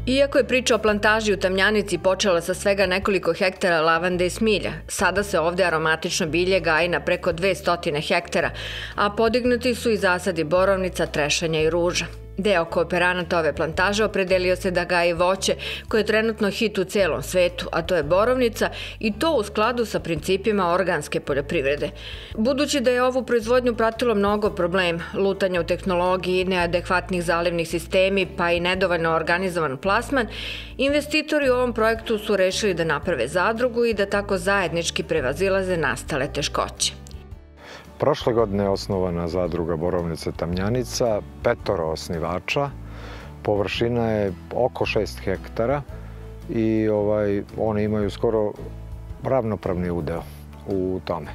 Iako je priča o plantaži u Tamjanici počela sa svega nekoliko hektara lavande i smilja, sada se ovde aromatično bilje gaji na preko 200 hektara, a podignuti su i zasadi borovnica, trešanja i ruža. Deo kooperanata ove plantaže opredelio se da gaji voće koje je trenutno hit u celom svetu, a to je borovnica, i to u skladu sa principima organske poljoprivrede. Budući da je ovu proizvodnju pratilo mnogo problema, lutanja u tehnologiji, neadekvatnih zalivnih sistemi pa i nedovoljno organizovan plasman, investitori u ovom projektu su rešili da naprave zadrugu i da tako zajednički prevazilaze nastale teškoće. Prošle godine je osnovana zadruga Borovnice Tamnjanica, 5 osnivača, površina je oko 6 hektara i oni imaju skoro ravnopravni udeo u tome.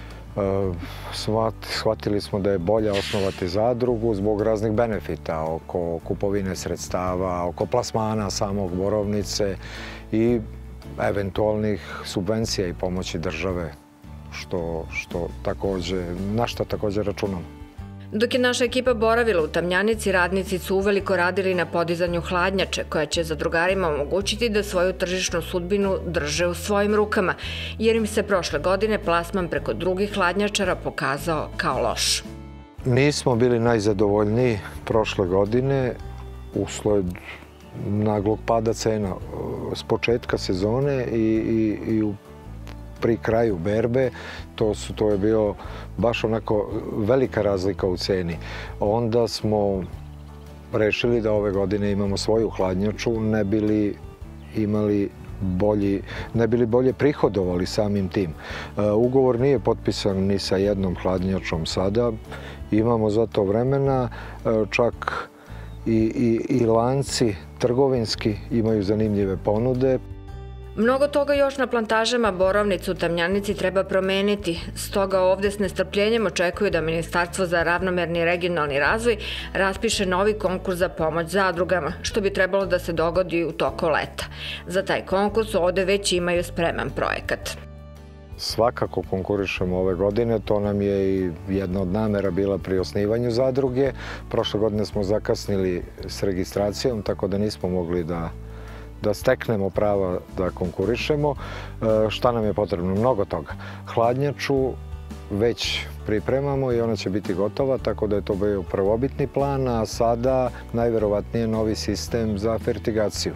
Shvatili smo da je bolje osnovati zadrugu zbog raznih benefita oko kupovine sredstava, oko plasmana samog Borovnice i eventualnih subvencija i pomoći države, na što također računamo. Dok je naša ekipa boravila u Tamjanici, radnici su uveliko radili na podizanju hladnjače, koja će zadrugarima omogućiti da svoju tržišnu sudbinu drže u svojim rukama, jer im se prošle godine plasman preko drugih hladnjačara pokazao kao loš. Nismo bili najzadovoljniji prošle godine usled naglog pada cena s početka sezone i pri kraju berbe. To je bio baš onako velika razlika u ceni. Onda smo rešili da ove godine imamo svoju hladnjaču, ne bili bolje prihodovali samim tim. Ugovor nije potpisan ni sa jednom hladnjačom sada. Imamo za to vremena, čak i lanci trgovinski imaju zanimljive ponude. Mnogo toga još na plantažama borovnice u Tamjanici treba promeniti, stoga ovde s nestrpljenjem očekuju da Ministarstvo za ravnomerni regionalni razvoj raspiše novi konkurs za pomoć zadrugama, što bi trebalo da se dogodi u toku leta. Za taj konkurs ovde već imaju spreman projekat. Svakako konkurišemo ove godine, to nam je i jedna od namera bila pri osnivanju zadruge. Prošle godine smo zakasnili s registracijom, tako da nismo mogli da steknemo prava da konkurišemo. Šta nam je potrebno? Mnogo toga. Hladnjaču već pripremamo i ona će biti gotova, tako da je to bio prvobitni plan, a sada najverovatnije novi sistem za fertigaciju.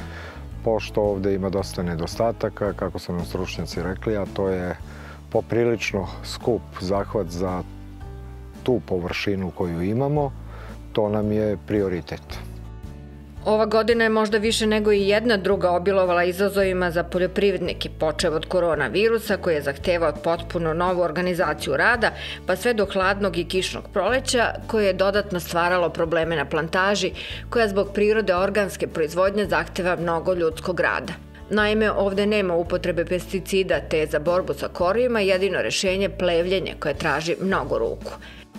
Pošto ovde ima dosta nedostataka, kako su nam stručnjaci rekli, a to je poprilično skup zahvat za tu površinu koju imamo, to nam je prioritet. Ova godina je možda više nego i jedna druga obilovala izazovima za poljoprivrednike, počev od koronavirusa koji je zahtevao potpuno novu organizaciju rada, pa sve do hladnog i kišnog proleća koje je dodatno stvaralo probleme na plantaži, koja zbog prirode organske proizvodnje zahteva mnogo ljudskog rada. Naime, ovde nema upotrebe pesticida, te je za borbu sa korijima jedino rešenje plevljenje koje traži mnogo ruku.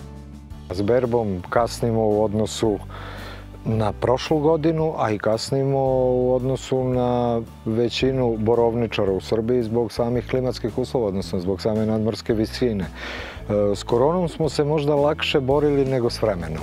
S berbom kasnimo u odnosu na prošlu godinu, a i kasnimo u odnosu na većinu borovničara u Srbiji zbog samih klimatskih uslova, odnosno zbog same nadmorske visine. S koronom smo se možda lakše borili nego s vremenom.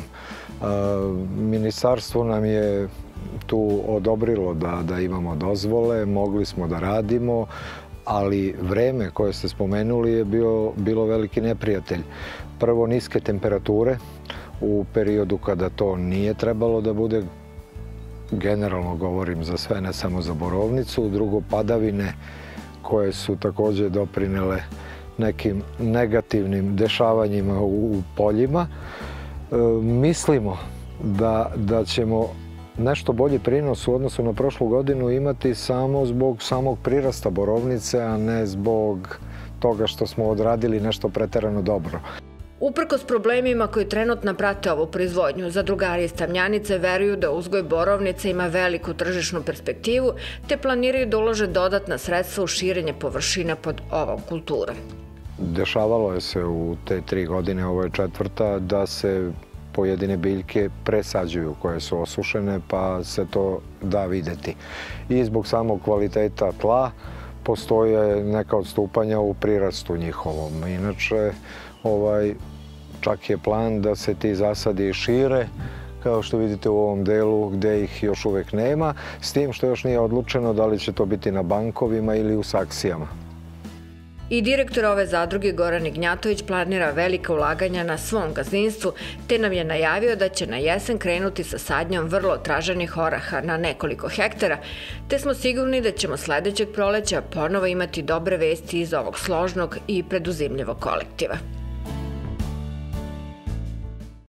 Ministarstvo nam je tu odobrilo da imamo dozvole, mogli smo da radimo, ali vreme koje ste spomenuli je bilo veliki neprijatelj. Prvo, niske temperature u periodu kada to nije trebalo da bude, generalno govorim za sve, ne samo za borovnicu. Drugo, padavine koje su takođe doprinele nekim negativnim dešavanjima u poljima. Mislimo da ćemo nešto bolji prinos u odnosu na prošlu godinu imati samo zbog samog prirasta borovnice, a ne zbog toga što smo odradili nešto preterano dobro. Uprkos problemima koji trenutno prate ovu proizvodnju, zadrugari iz Tamjanice veruju da uzgoj borovnice ima veliku tržišnu perspektivu, te planiraju da ulože dodatna sredstva u širenje površina pod ovom kulturom. Dešavalo je se u te 3 godine, ovo je 4. da se pojedine biljke presađuju koje su osušene, pa se to da videti. I zbog samog kvaliteta tla postoje neka odstupanja u prirastu njihovom. Inače, čak je plan da se ti zasadi šire kao što vidite u ovom delu gde ih još uvek nema, s tim što još nije odlučeno da li će to biti na bankovima ili u saksijama. I direktor ove zadruge Goran Ignjatović planira velika ulaganja na svom gazdinstvu, te nam je najavio da će na jesen krenuti sa sadnjom vrlo traženih oraha na nekoliko hektara, te smo sigurni da ćemo sledećeg proleća ponovo imati dobre vesti iz ovog složnog i preduzimljivog kolektiva.